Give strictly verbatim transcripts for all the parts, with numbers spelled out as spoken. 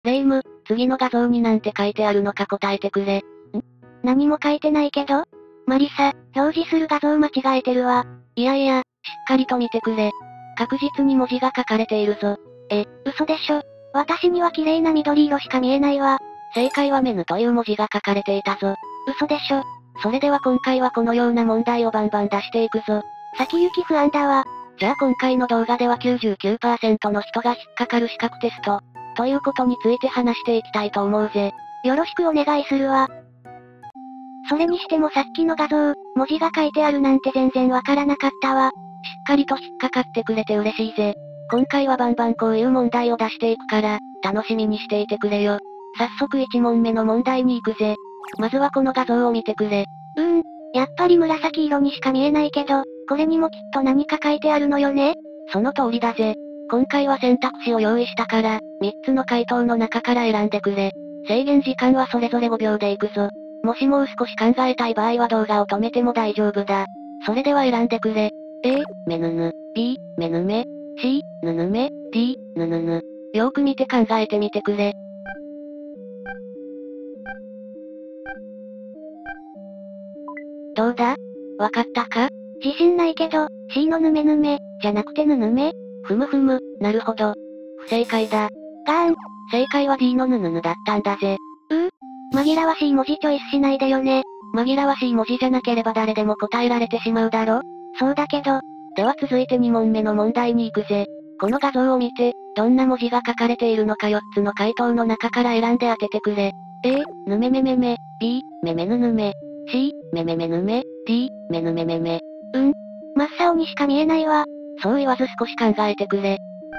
レイム、次の画像になんて書いてあるのか答えてくれ。ん？ 何も書いてないけど？マリサ、表示する画像間違えてるわ。 いやいや、しっかりと見てくれ。確実に文字が書かれているぞ。 え、嘘でしょ。私には綺麗な緑色しか見えないわ。 正解はメヌという文字が書かれていたぞ。 嘘でしょ。 それでは今回はこのような問題をバンバン出していくぞ。 先行き不安だわ。 じゃあ今回の動画では きゅうじゅうきゅうパーセント の人が引っかかる資格テスト、ということについて話していきたいと思うぜ。 よろしくお願いするわ。それにしてもさっきの画像、文字が書いてあるなんて全然わからなかったわ。 しっかりと引っかかってくれて嬉しいぜ。今回はバンバンこういう問題を出していくから、楽しみにしていてくれよ。早速いち問目の問題に行くぜ。まずはこの画像を見てくれ。 うーん、やっぱり紫色にしか見えないけど、これにもきっと何か書いてあるのよね？ その通りだぜ。今回は選択肢を用意したから、みっつの回答の中から選んでくれ。制限時間はそれぞれごびょうでいくぞ。もしもう少し考えたい場合は動画を止めても大丈夫だ。それでは選んでくれ。A、メヌヌ、B、メヌメ、C、ヌヌメ、D、ヌヌヌ。よーく見て考えてみてくれ。どうだ？わかったか？ 自信ないけど、C のヌメヌメ、じゃなくてヌヌメ？ ふむふむ、なるほど。不正解だ。 ガーン。 正解は D のヌヌヌだったんだぜ。 うー紛らわしい文字チョイスしないでよね。 紛らわしい文字じゃなければ誰でも答えられてしまうだろ？ そうだけど。 では続いてに問目の問題に行くぜ。この画像を見て、どんな文字が書かれているのかよっつの回答の中から選んで当ててくれ。A、ぬめめめめ、B、めめぬぬめ、C、めめめぬめ、D、めぬめめめ。 うん。真っ青にしか見えないわ。 そう言わず少し考えてくれ。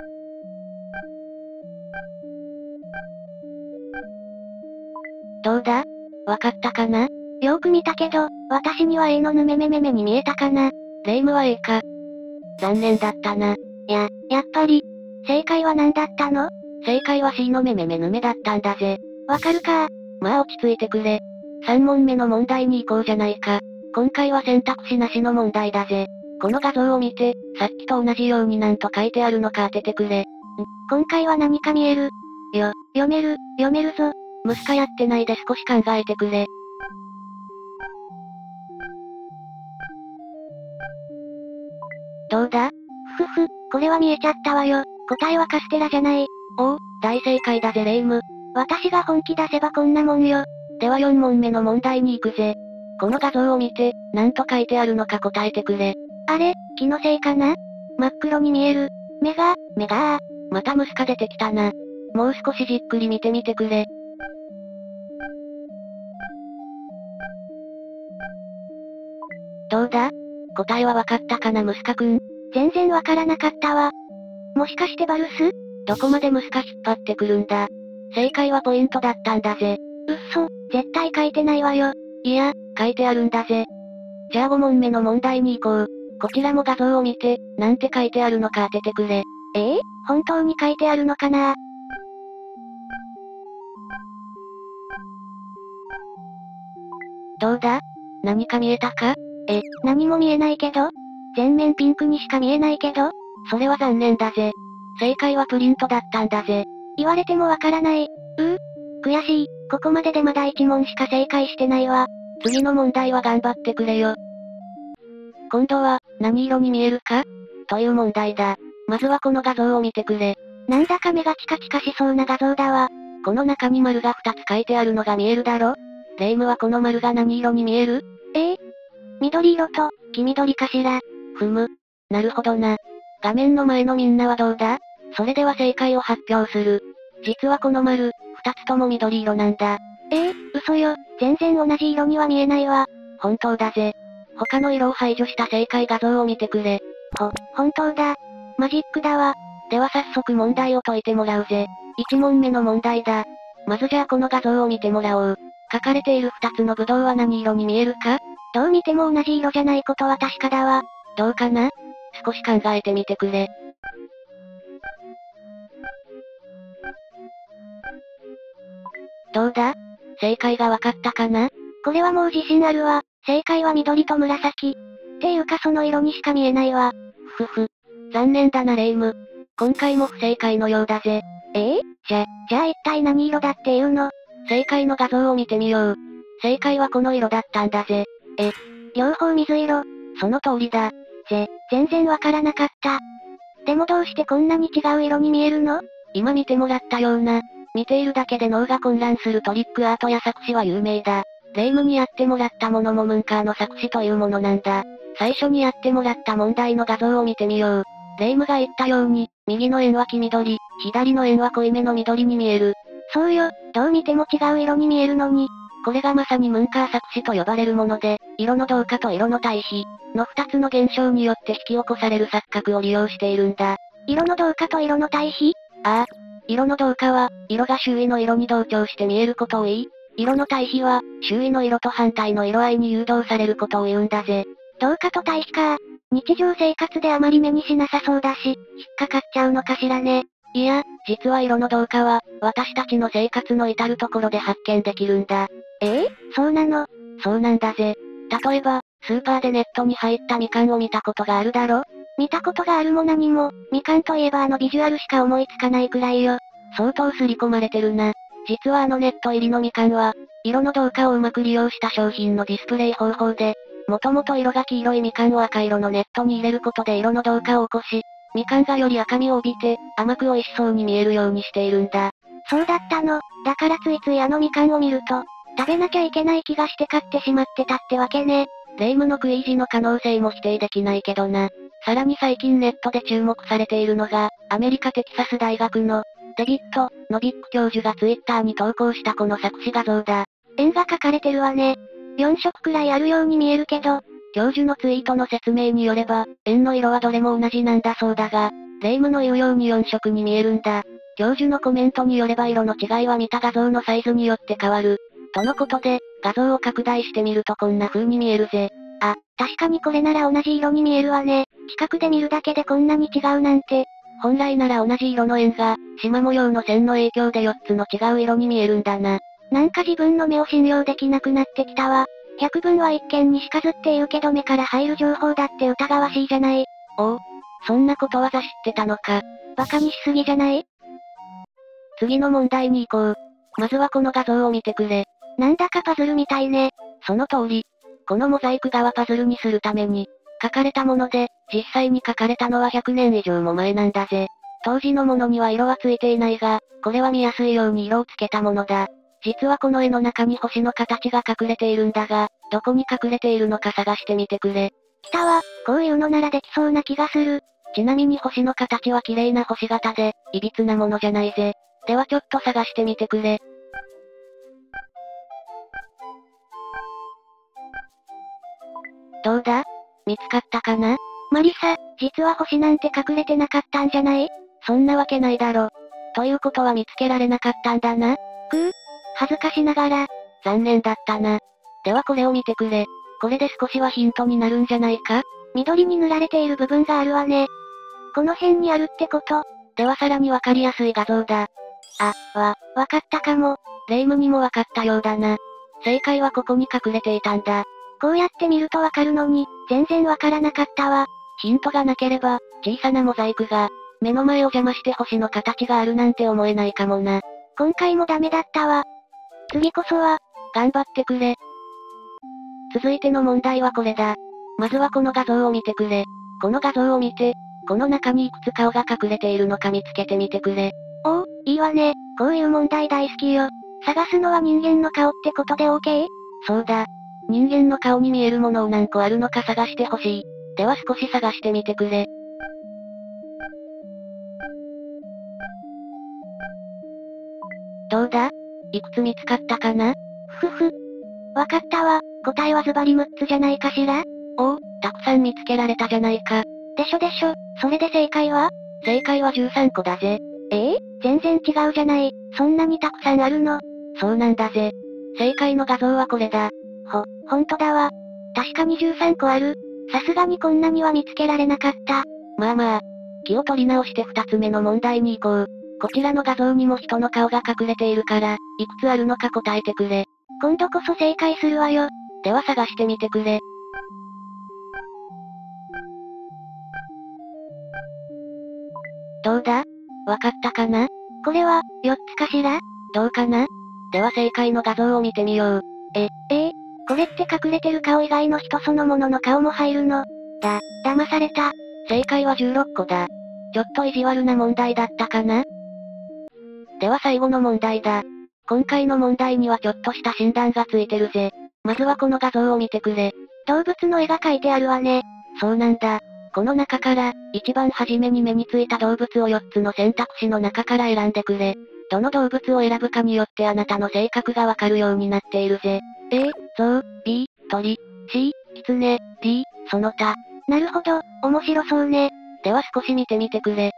どうだ？わかったかな？ よーく見たけど、私には A のぬめめめめに見えたかな。 レイムは A か。残念だったな。 や、やっぱり。正解は何だったの？ 正解は C のめめめぬめだったんだぜ。 わかるか。 まあ落ち着いてくれ。さん問目の問題に行こうじゃないか。今回は選択肢なしの問題だぜ。この画像を見て、さっきと同じように何と書いてあるのか当ててくれ。ん、 今回は何か見える？ よ、 読める、読めるぞ。 ムスカやってないで少し考えてくれ。どうだ？ ふふふ、これは見えちゃったわよ。答えはカステラじゃない。 おお、大正解だぜレイム。 私が本気出せばこんなもんよ。 ではよん問目の問題に行くぜ。この画像を見て、何と書いてあるのか答えてくれ。 あれ、気のせいかな？真っ黒に見える。目が、目がまたムスカ出てきたな。もう少しじっくり見てみてくれ。どうだ？答えはわかったかなムスカくん？ 全然わからなかったわ。もしかしてバルス？ どこまでムスカ引っ張ってくるんだ。正解はポイントだったんだぜ。 うっそ、絶対書いてないわよ。 いや、書いてあるんだぜ。じゃあご問目の問題に行こう。こちらも画像を見て、なんて書いてあるのか当ててくれ。 ええー、本当に書いてあるのかな？ どうだ？何か見えたか？ え、何も見えないけど？全面ピンクにしか見えないけど？ それは残念だぜ。正解はプリントだったんだぜ。 言われてもわからない。うー悔しい。ここまででまだいち問しか正解してないわ。 次の問題は頑張ってくれよ。今度は、何色に見えるか？という問題だ。まずはこの画像を見てくれ。 なんだか目がチカチカしそうな画像だわ。 この中に丸がふたつ書いてあるのが見えるだろ？レイムはこの丸が何色に見える？ ええー、緑色と、黄緑かしら。 ふむ。なるほどな。画面の前のみんなはどうだ？それでは正解を発表する。実はこの丸、二つとも緑色なんだ。 ええー、嘘よ。全然同じ色には見えないわ。 本当だぜ。他の色を排除した正解画像を見てくれ。 ほ、本当だ。マジックだわ。 では早速問題を解いてもらうぜ。いち問目の問題だ。まずじゃあこの画像を見てもらおう。書かれている二つのブドウは何色に見えるか？ どう見ても同じ色じゃないことは確かだわ。 どうかな？少し考えてみてくれ。どうだ？正解がわかったかな？ これはもう自信あるわ。正解は緑と紫。っていうかその色にしか見えないわ。 ふふふ。残念だなレイム。今回も不正解のようだぜ。 ええじゃ、じゃあ一体何色だっていうの？ 正解の画像を見てみよう。正解はこの色だったんだぜ。 え、両方水色？ その通りだ。 ぜ、全然わからなかった。でもどうしてこんなに違う色に見えるの？ 今見てもらったような、見ているだけで脳が混乱するトリックアートや作詞は有名だ。レイムにやってもらったものもムンカーの作詞というものなんだ。最初にやってもらった問題の画像を見てみよう。レイムが言ったように、右の円は黄緑、左の円は濃いめの緑に見える。 そうよ、どう見ても違う色に見えるのに。 これがまさにムンカー作詞と呼ばれるもので、色の同化と色の対比の二つの現象によって引き起こされる錯覚を利用しているんだ。 色の同化と色の対比？ ああ。色の同化は、色が周囲の色に同調して見えることを言い、色の対比は、周囲の色と反対の色合いに誘導されることを言うんだぜ。 同化と対比か。日常生活であまり目にしなさそうだし、引っかかっちゃうのかしらね。 いや、実は色の同化は、私たちの生活の至るところで発見できるんだ。 ええそうなの？ そうなんだぜ。例えば、スーパーでネットに入ったみかんを見たことがあるだろ？ 見たことがあるも何も、みかんといえばあのビジュアルしか思いつかないくらいよ。 相当刷り込まれてるな。実はあのネット入りのみかんは、色の同化をうまく利用した商品のディスプレイ方法で、もともと色が黄色いみかんを赤色のネットに入れることで色の同化を起こし、みかんがより赤みを帯びて、甘く美味しそうに見えるようにしているんだ。 そうだったの。だからついついあのみかんを見ると、食べなきゃいけない気がして買ってしまってたってわけね。 レイムの食い意地の可能性も否定できないけどな。さらに最近ネットで注目されているのが、アメリカテキサス大学の、デビッド・ノビック教授がツイッターに投稿したこの作詞画像だ。 円が描かれてるわね。よん色くらいあるように見えるけど、 教授のツイートの説明によれば、円の色はどれも同じなんだそうだが、レイムの言うようによん色に見えるんだ。教授のコメントによれば色の違いは見た画像のサイズによって変わる。とのことで、画像を拡大してみるとこんな風に見えるぜ。 あ、確かにこれなら同じ色に見えるわね。近くで見るだけでこんなに違うなんて。 本来なら同じ色の円が、縞模様の線の影響でよっつの違う色に見えるんだな。 なんか自分の目を信用できなくなってきたわ。百聞は一見にしかずって言うけど目から入る情報だって疑わしいじゃない。 おお、そんなことわざ知ってたのか。 バカにしすぎじゃない？ 次の問題に行こう。まずはこの画像を見てくれ。 なんだかパズルみたいね。 その通り。このモザイク画はパズルにするために、描かれたもので、実際に描かれたのはひゃくねん以上も前なんだぜ。当時のものには色はついていないが、これは見やすいように色をつけたものだ。実はこの絵の中に星の形が隠れているんだが、どこに隠れているのか探してみてくれ。 来たわ、こういうのならできそうな気がする。 ちなみに星の形は綺麗な星型で、いびつなものじゃないぜ。ではちょっと探してみてくれ。どうだ？見つかったかな？ マリサ、実は星なんて隠れてなかったんじゃない？ そんなわけないだろ。ということは見つけられなかったんだな。 くぅ、恥ずかしながら。 残念だったな。ではこれを見てくれ。これで少しはヒントになるんじゃないか？ 緑に塗られている部分があるわね。この辺にあるってこと？ ではさらにわかりやすい画像だ。 あ、わ、わかったかも。 レイムにもわかったようだな。正解はここに隠れていたんだ。 こうやって見るとわかるのに、全然わからなかったわ。 ヒントがなければ、小さなモザイクが、目の前を邪魔して星の形があるなんて思えないかもな。 今回もダメだったわ。次こそは、 頑張ってくれ。続いての問題はこれだ。まずはこの画像を見てくれ。この画像を見て、この中にいくつ顔が隠れているのか見つけてみてくれ。 おお、いいわね。こういう問題大好きよ。探すのは人間の顔ってことで オーケー？ そうだ。人間の顔に見えるものを何個あるのか探してほしい。では少し探してみてくれ。どうだ？いくつ見つかったかな？ ふふふ。わかったわ。答えはズバリむっつじゃないかしら？ おお、たくさん見つけられたじゃないか。 でしょでしょ。それで正解は？ 正解はじゅうさんこだぜ。 ええ全然違うじゃない。そんなにたくさんあるの？ そうなんだぜ。正解の画像はこれだ。 ほ、ほんとだわ。確かにじゅうさんこある。さすがにこんなには見つけられなかった。 まあまあ。気を取り直して二つ目の問題に行こう。こちらの画像にも人の顔が隠れているから、いくつあるのか答えてくれ。 今度こそ正解するわよ。 では探してみてくれ。どうだ？わかったかな？ これは、よっつかしら？ どうかな？では正解の画像を見てみよう。 え、えー、これって隠れてる顔以外の人そのものの顔も入るの？だ、騙された。 正解はじゅうろっこだ。ちょっと意地悪な問題だったかな？では最後の問題だ。今回の問題にはちょっとした診断がついてるぜ。まずはこの画像を見てくれ。 動物の絵が描いてあるわね。 そうなんだ。この中から、一番初めに目についた動物をよっつの選択肢の中から選んでくれ。どの動物を選ぶかによってあなたの性格がわかるようになっているぜ。A、象、B、鳥、C、キツネ、D、その他。 なるほど、面白そうね。 では少し見てみてくれ。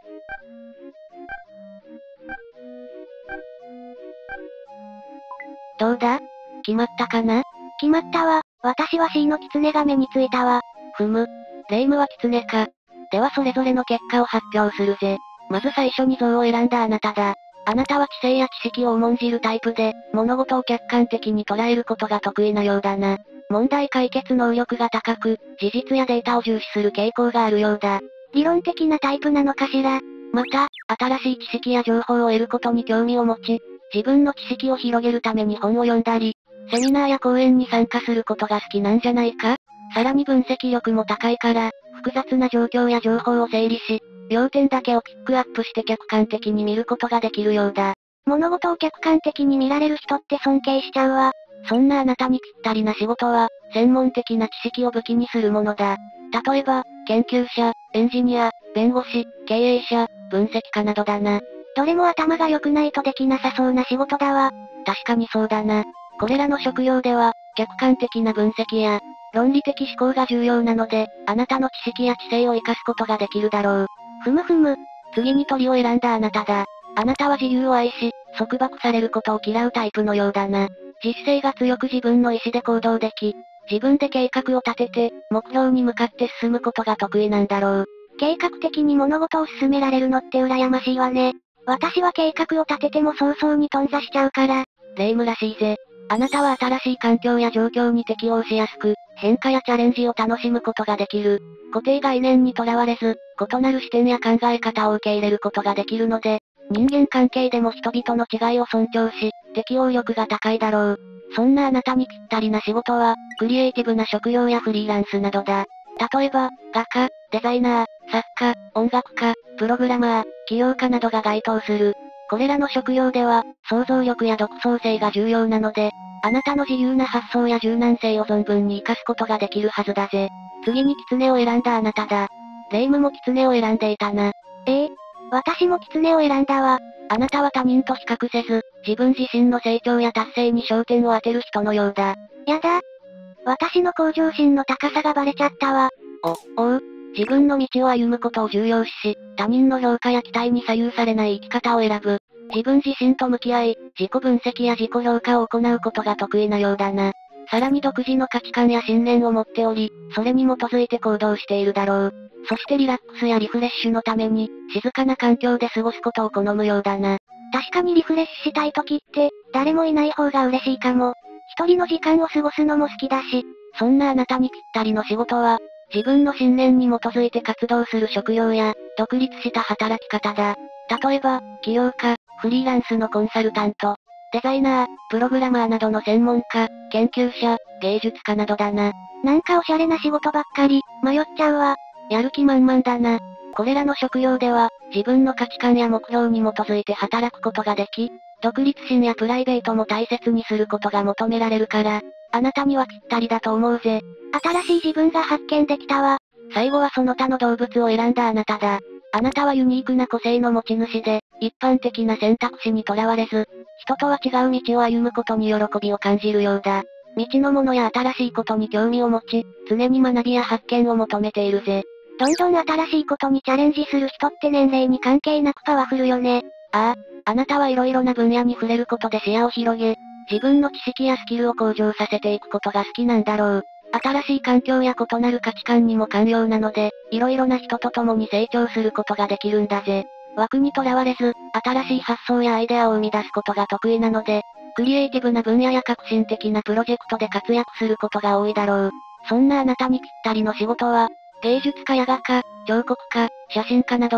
どうだ？決まったかな？ 決まったわ。私は C のキツネが目についたわ。 ふむ。レイムはキツネか。ではそれぞれの結果を発表するぜ。まず最初に象を選んだあなただ。あなたは知性や知識を重んじるタイプで、物事を客観的に捉えることが得意なようだな。問題解決能力が高く、事実やデータを重視する傾向があるようだ。 理論的なタイプなのかしら。 また、新しい知識や情報を得ることに興味を持ち、自分の知識を広げるために本を読んだり、セミナーや講演に参加することが好きなんじゃないか？さらに分析力も高いから、複雑な状況や情報を整理し、要点だけをピックアップして客観的に見ることができるようだ。 物事を客観的に見られる人って尊敬しちゃうわ。 そんなあなたにぴったりな仕事は、専門的な知識を武器にするものだ。例えば、研究者、エンジニア、弁護士、経営者、分析家などだな。 どれも頭が良くないとできなさそうな仕事だわ。 確かにそうだな。これらの職業では、客観的な分析や、論理的思考が重要なので、あなたの知識や知性を活かすことができるだろう。 ふむふむ。 次に鳥を選んだあなただ。あなたは自由を愛し、束縛されることを嫌うタイプのようだな。自主性が強く自分の意思で行動でき、自分で計画を立てて、目標に向かって進むことが得意なんだろう。 計画的に物事を進められるのって羨ましいわね。私は計画を立てても早々に頓挫しちゃうから。 レイムらしいぜ。あなたは新しい環境や状況に適応しやすく、変化やチャレンジを楽しむことができる。固定概念にとらわれず、異なる視点や考え方を受け入れることができるので、人間関係でも人々の違いを尊重し、適応力が高いだろう。そんなあなたにぴったりな仕事は、クリエイティブな職業やフリーランスなどだ。例えば、画家、デザイナー、作家、音楽家、プログラマー、起業家などが該当する。これらの職業では、想像力や独創性が重要なので、あなたの自由な発想や柔軟性を存分に活かすことができるはずだぜ。次にキツネを選んだあなただ。レイムもキツネを選んでいたな。 ええ、私もキツネを選んだわ。 あなたは他人と比較せず、自分自身の成長や達成に焦点を当てる人のようだ。 やだ。私の向上心の高さがバレちゃったわ。 お、おう。自分の道を歩むことを重要視し、他人の評価や期待に左右されない生き方を選ぶ。自分自身と向き合い、自己分析や自己評価を行うことが得意なようだな。さらに独自の価値観や信念を持っており、それに基づいて行動しているだろう。そしてリラックスやリフレッシュのために、静かな環境で過ごすことを好むようだな。 確かにリフレッシュしたい時って、誰もいない方が嬉しいかも。一人の時間を過ごすのも好きだし。 そんなあなたにぴったりの仕事は、自分の信念に基づいて活動する職業や、独立した働き方だ。例えば、起業家、フリーランスのコンサルタント、デザイナー、プログラマーなどの専門家、研究者、芸術家などだな。 なんかおしゃれな仕事ばっかり、迷っちゃうわ。 やる気満々だな。これらの職業では、自分の価値観や目標に基づいて働くことができ、独立心やプライベートも大切にすることが求められるから、あなたにはぴったりだと思うぜ。 新しい自分が発見できたわ。 最後はその他の動物を選んだあなただ。あなたはユニークな個性の持ち主で、一般的な選択肢にとらわれず、人とは違う道を歩むことに喜びを感じるようだ。未知のものや新しいことに興味を持ち、常に学びや発見を求めているぜ。 どんどん新しいことにチャレンジする人って年齢に関係なくパワフルよね。 ああ、あなたはいろいろな分野に触れることで視野を広げ、自分の知識やスキルを向上させていくことが好きなんだろう。新しい環境や異なる価値観にも寛容なので、いろいろな人と共に成長することができるんだぜ。枠にとらわれず、新しい発想やアイデアを生み出すことが得意なので、クリエイティブな分野や革新的なプロジェクトで活躍することが多いだろう。そんなあなたにぴったりの仕事は、芸術家や画家、彫刻家、写真家などの、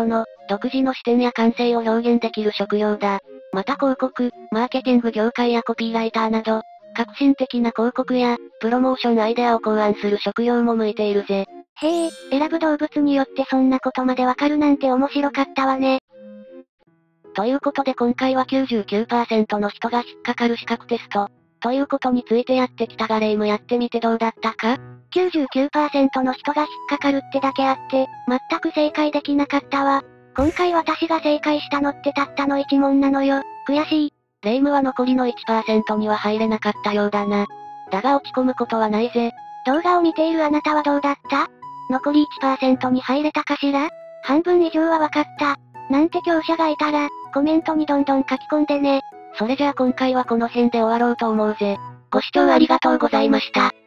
独自の視点や感性を表現できる職業だ。また広告、マーケティング業界やコピーライターなど、革新的な広告や、プロモーションアイデアを考案する職業も向いているぜ。 へえ、選ぶ動物によってそんなことまでわかるなんて面白かったわね。 ということで今回は きゅうじゅうきゅうパーセント の人が引っかかる資格テスト、ということについてやってきたがレイムやってみてどうだったか？ きゅうじゅうきゅうパーセント の人が引っかかるってだけあって、全く正解できなかったわ。今回私が正解したのってたったのいち問なのよ。悔しい。 レイムは残りの いちパーセント には入れなかったようだな。だが落ち込むことはないぜ。 動画を見ているあなたはどうだった？残り いちパーセント に入れたかしら？半分以上はわかった。なんて強者がいたら、コメントにどんどん書き込んでね。 それじゃあ今回はこの辺で終わろうと思うぜ。ご視聴ありがとうございました。